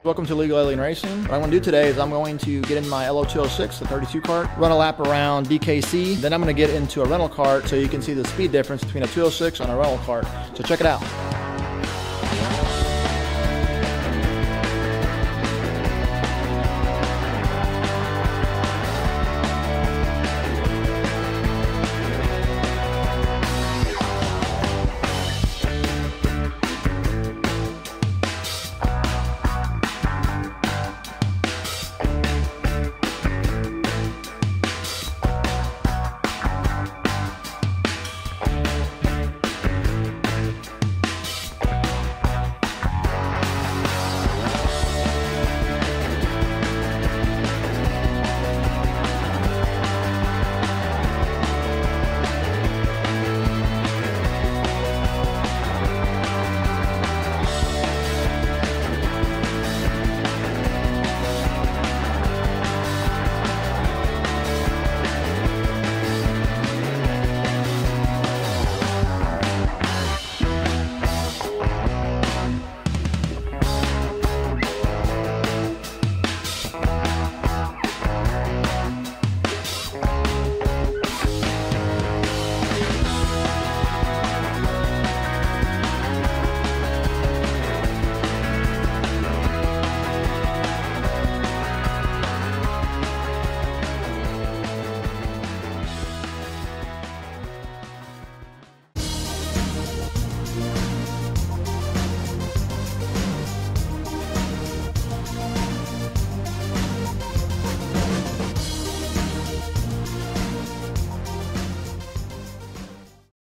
Welcome to Legal Alien Racing. What I'm going to do today is I'm going to get in my LO206, the 32 cart, run a lap around DKC, then I'm going to get into a rental cart so you can see the speed difference between a 206 and a rental cart. So check it out.